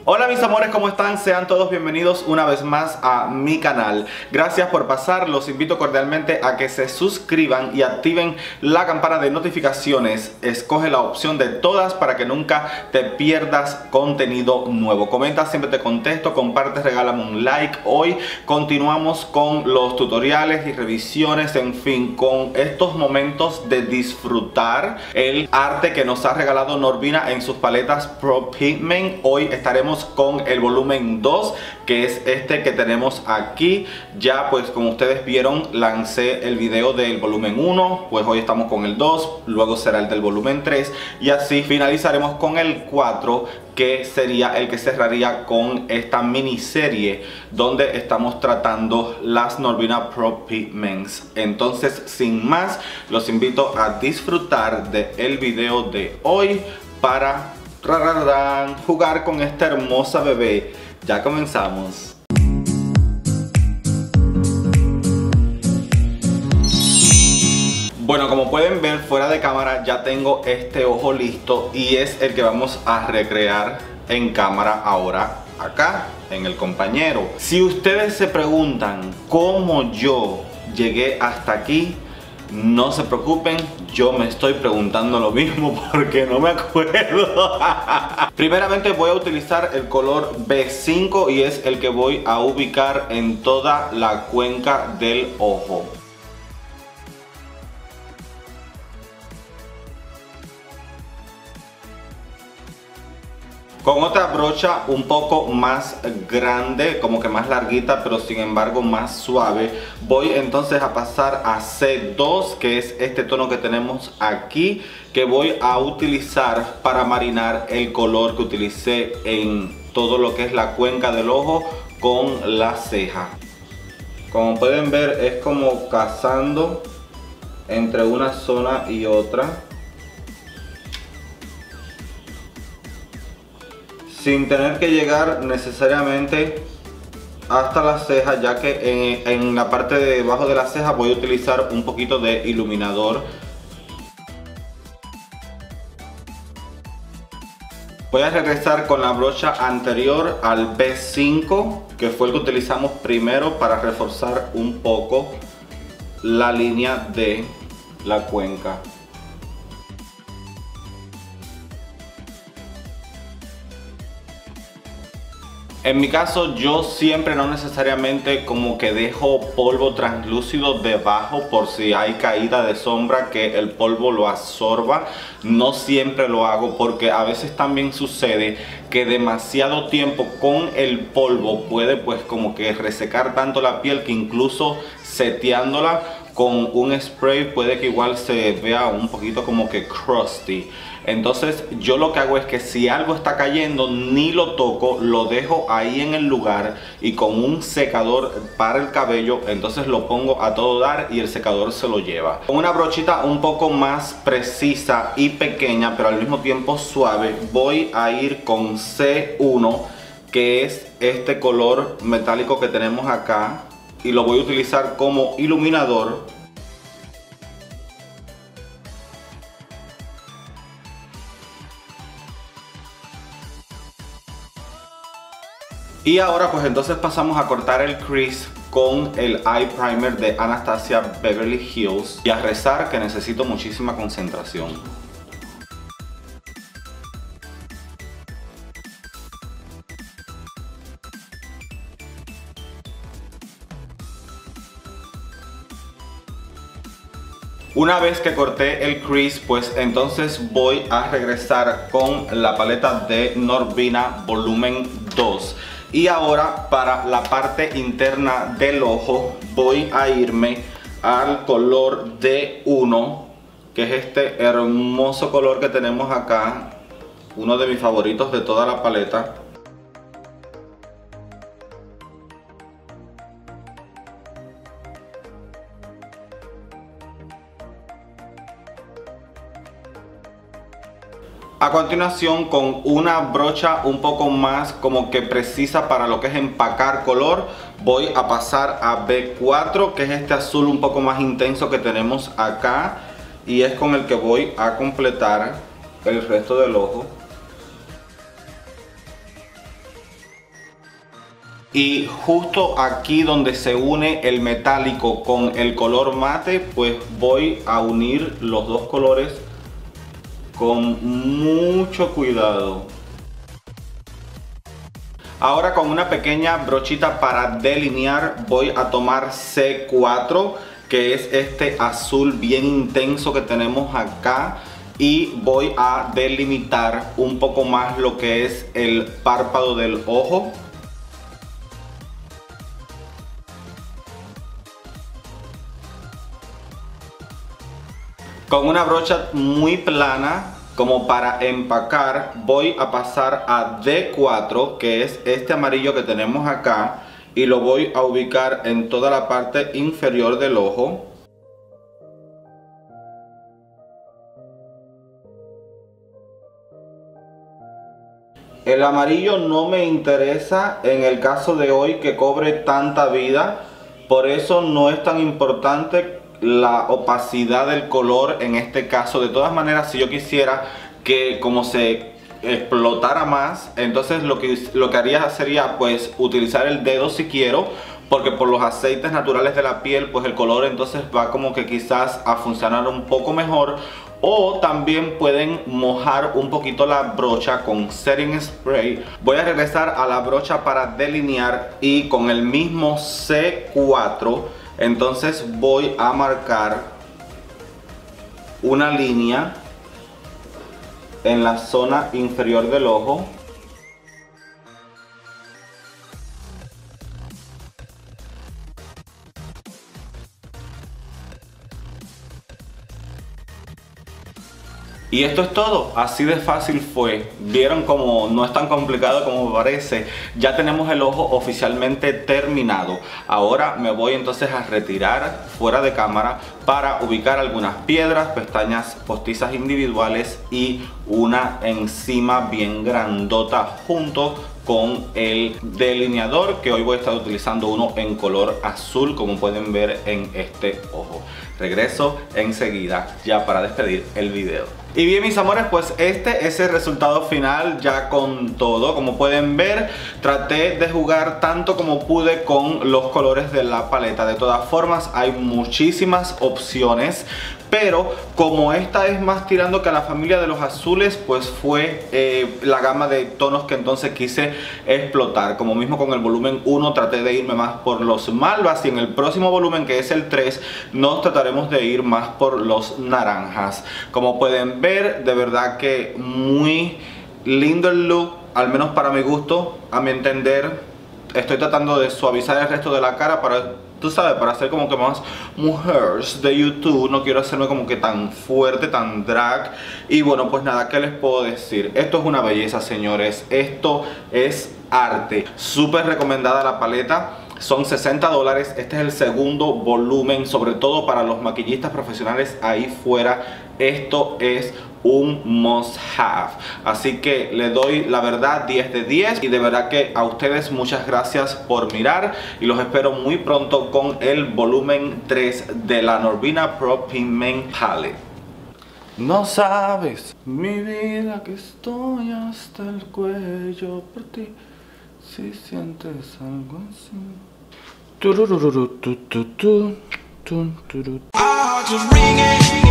Hola mis amores, ¿cómo están? Sean todos bienvenidos una vez más a mi canal. Gracias por pasar, los invito cordialmente a que se suscriban y activen la campana de notificaciones. Escoge la opción de todas para que nunca te pierdas contenido nuevo. Comenta, siempre te contesto, comparte, regálame un like. Hoy continuamos con los tutoriales y revisiones, en fin, con estos momentos de disfrutar el arte que nos ha regalado Norvina en sus paletas Pro Pigment. Hoy estaremos con el volumen 2, que es este que tenemos aquí. Ya pues como ustedes vieron, lancé el video del volumen 1, pues hoy estamos con el 2, luego será el del volumen 3 y así finalizaremos con el 4, que sería el que cerraría con esta miniserie donde estamos tratando las Norvina Pro Pigments. Entonces, sin más, los invito a disfrutar del video de hoy para jugar con esta hermosa bebé. Ya comenzamos. Bueno, como pueden ver fuera de cámara ya tengo este ojo listo y es el que vamos a recrear en cámara ahora acá en el compañero. Si ustedes se preguntan cómo yo llegué hasta aquí, no se preocupen, yo me estoy preguntando lo mismo porque no me acuerdo. Primeramente voy a utilizar el color B5 y es el que voy a ubicar en toda la cuenca del ojo. Con otra brocha un poco más grande, como que más larguita, pero sin embargo más suave, voy entonces a pasar a C2, que es este tono que tenemos aquí, que voy a utilizar para marinar el color que utilicé en todo lo que es la cuenca del ojo con la ceja. Como pueden ver, es como cazando entre una zona y otra, sin tener que llegar necesariamente hasta la ceja, ya que en la parte de debajo de la ceja voy a utilizar un poquito de iluminador. Voy a regresar con la brocha anterior al B5, que fue el que utilizamos primero para reforzar un poco la línea de la cuenca. En mi caso yo siempre, no necesariamente como que dejo polvo translúcido debajo por si hay caída de sombra, que el polvo lo absorba. No siempre lo hago porque a veces también sucede que demasiado tiempo con el polvo puede pues como que resecar tanto la piel que incluso seteándola con un spray puede que igual se vea un poquito como que crusty. Entonces yo lo que hago es que si algo está cayendo ni lo toco, lo dejo ahí en el lugar y con un secador para el cabello entonces lo pongo a todo dar y el secador se lo lleva. Con una brochita un poco más precisa y pequeña pero al mismo tiempo suave, voy a ir con C1, que es este color metálico que tenemos acá, y lo voy a utilizar como iluminador. Y ahora pues entonces pasamos a cortar el crease con el Eye Primer de Anastasia Beverly Hills y a rezar que necesito muchísima concentración. Una vez que corté el crease, pues entonces voy a regresar con la paleta de Norvina volumen 2. Y ahora para la parte interna del ojo voy a irme al color D1, que es este hermoso color que tenemos acá, uno de mis favoritos de toda la paleta. A continuación, con una brocha un poco más como que precisa para lo que es empacar color, voy a pasar a B4, que es este azul un poco más intenso que tenemos acá, y es con el que voy a completar el resto del ojo. Y justo aquí donde se une el metálico con el color mate, pues voy a unir los dos colores con mucho cuidado. Ahora con una pequeña brochita para delinear voy a tomar C4, que es este azul bien intenso que tenemos acá, y voy a delimitar un poco más lo que es el párpado del ojo. Con una brocha muy plana, como para empacar, voy a pasar a D4, que es este amarillo que tenemos acá, y lo voy a ubicar en toda la parte inferior del ojo. El amarillo no me interesa en el caso de hoy que cobre tanta vida, por eso no es tan importante la opacidad del color en este caso. De todas maneras, si yo quisiera que como se explotara más, entonces lo que haría sería pues utilizar el dedo si quiero, porque por los aceites naturales de la piel pues el color entonces va como que quizás a funcionar un poco mejor. O también pueden mojar un poquito la brocha con setting spray. Voy a regresar a la brocha para delinear y con el mismo C4 entonces voy a marcar una línea en la zona inferior del ojo. Y esto es todo, así de fácil fue. Vieron como no es tan complicado como parece. Ya tenemos el ojo oficialmente terminado. Ahora me voy entonces a retirar fuera de cámara para ubicar algunas piedras, pestañas postizas individuales y una encima bien grandota junto con el delineador, que hoy voy a estar utilizando uno en color azul, como pueden ver en este ojo. Regreso enseguida ya para despedir el video. Y bien, mis amores, pues este es el resultado final ya con todo. Como pueden ver, traté de jugar tanto como pude con los colores de la paleta. De todas formas, hay muchísimas opciones, pero como esta es más tirando que a la familia de los azules, pues fue la gama de tonos que entonces quise explotar. Como mismo con el volumen 1 traté de irme más por los malvas, y en el próximo volumen, que es el 3, nos trataremos de ir más por los naranjas. Como pueden ver, de verdad que muy lindo el look, al menos para mi gusto, a mi entender. Estoy tratando de suavizar el resto de la cara para, tú sabes, para hacer como que más mujeres de YouTube. No quiero hacerme como que tan fuerte, tan drag. Y bueno, pues nada, ¿qué les puedo decir? Esto es una belleza, señores. Esto es arte. Súper recomendada la paleta. Son $60. Este es el segundo volumen, sobre todo para los maquillistas profesionales ahí fuera. Esto es un must have. Así que le doy la verdad 10 de 10. Y de verdad que a ustedes muchas gracias por mirar. Y los espero muy pronto con el volumen 3 de la Norvina Pro Pigment Palette. No sabes, mi vida, que estoy hasta el cuello por ti. Si sientes algo así. Turururu, tu, tu, tu, tu, tu, tu.